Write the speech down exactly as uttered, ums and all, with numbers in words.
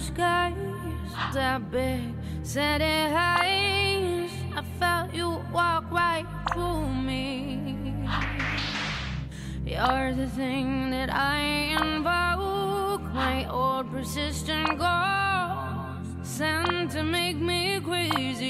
skies that big, setting highs. I felt you walk right through me. You're the thing that I invoke, my old persistent ghost, sent to make me crazy.